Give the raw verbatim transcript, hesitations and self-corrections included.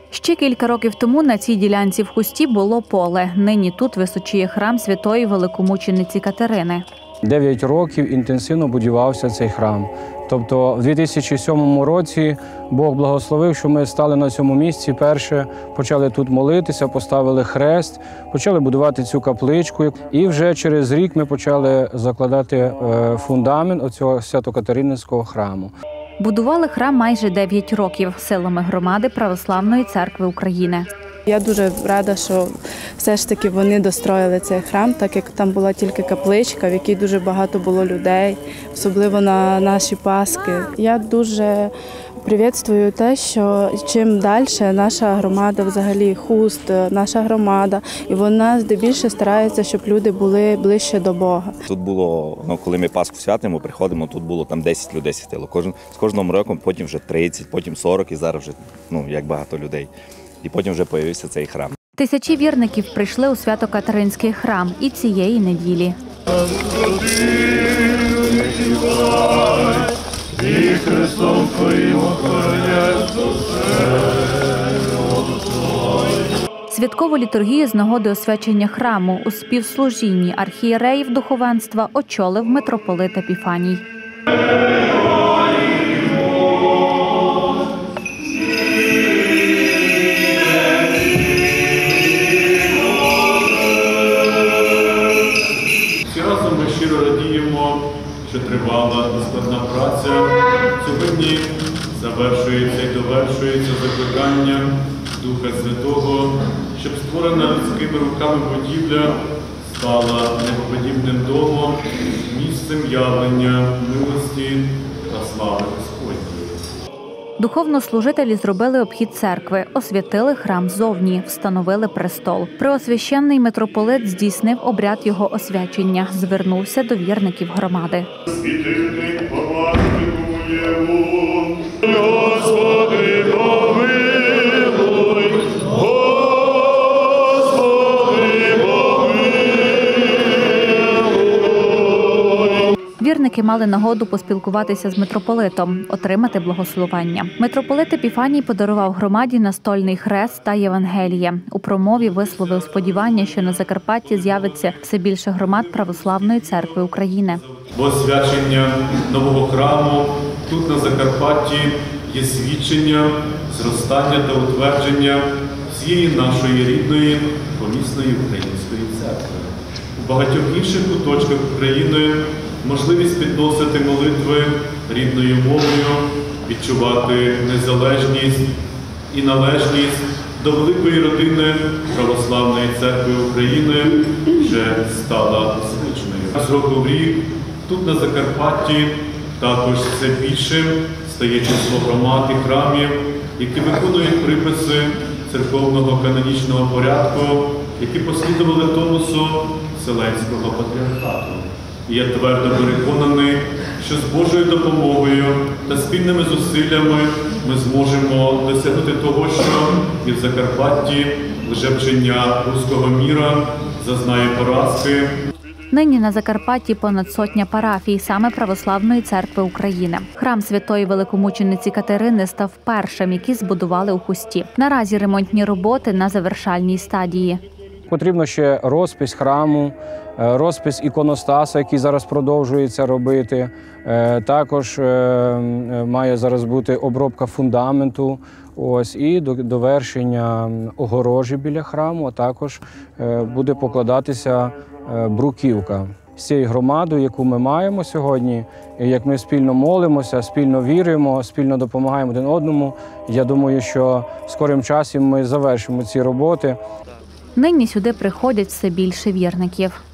Ще кілька років тому на цій ділянці в Хусті було поле. Нині тут височіє храм святої великомучениці Катерини. Дев'ять років інтенсивно будувався цей храм. Тобто в дві тисячі сьомому році Бог благословив, що ми стали на цьому місці. Перше почали тут молитися, поставили хрест, почали будувати цю капличку. І вже через рік ми почали закладати фундамент оцього свято-катерининського храму. Будували храм майже дев'ять років силами громади Православної церкви України. Я дуже рада, що все ж таки вони достроїли цей храм, так як там була тільки капличка, в якій дуже багато було людей, особливо на наші Пасхи. Я дуже привітствую те, що чим далі наша громада, взагалі Хуст, наша громада, і вона здебільше старається, щоб люди були ближче до Бога. Тут було, ну, коли ми Пасху святимо, приходимо, тут було там десять людей святило. Кожен, з кожним роком потім вже тридцять, потім сорок і зараз вже, ну, як багато людей. І потім вже з'явився цей храм. Тисячі вірників прийшли у Свято-Катеринський храм і цієї неділі. Святкову літургію з нагоди освячення храму у співслужінні архієреїв духовенства очолив митрополит Епіфаній. Ми щиро радіємо, що тривала і складна праця. Сьогодні завершується і довершується закликання Духа Святого, щоб створена людськими руками будівля стала непоподібним домом, місцем явлення милості та слави Господньої. Духовнослужителі зробили обхід церкви, освятили храм ззовні, встановили престол. Преосвященний митрополит здійснив обряд його освячення, звернувся до вірників громади. Світильник помазує вон, Господи, помилуй, Господи, помилуй. Вірники мали нагоду поспілкуватися з митрополитом, отримати благословення. Митрополит Епіфаній подарував громаді настольний хрест та Євангеліє. У промові висловив сподівання, що на Закарпатті з'явиться все більше громад Православної церкви України. Бо свячення нового храму тут на Закарпатті є свідчення, зростання та утвердження всієї нашої рідної помісної української церкви. У багатьох інших куточках України можливість підносити молитви рідною мовою, відчувати незалежність і належність до великої родини Православної церкви України вже стала звичною. З року в рік тут на Закарпатті також все більше стає число громад і храмів, які виконують приписи церковного канонічного порядку, які послідували тонусу Вселенського патріархату. І я твердо переконаний, що з Божою допомогою та спільними зусиллями ми зможемо досягнути того, що і в Закарпатті лжевчення руського міра зазнає поразки. Нині на Закарпатті понад сотня парафій саме Православної церкви України. Храм святої великомучениці Катерини став першим, який збудували у Хусті. Наразі ремонтні роботи на завершальній стадії. Потрібно ще розпис храму, розпис іконостаса, який зараз продовжується робити. Також має зараз бути обробка фундаменту, ось, і довершення огорожі біля храму, а також буде покладатися бруківка. З цією громадою, яку ми маємо сьогодні, як ми спільно молимося, спільно віримо, спільно допомагаємо один одному, я думаю, що скорим часом ми завершимо ці роботи. Нині сюди приходять все більше вірників.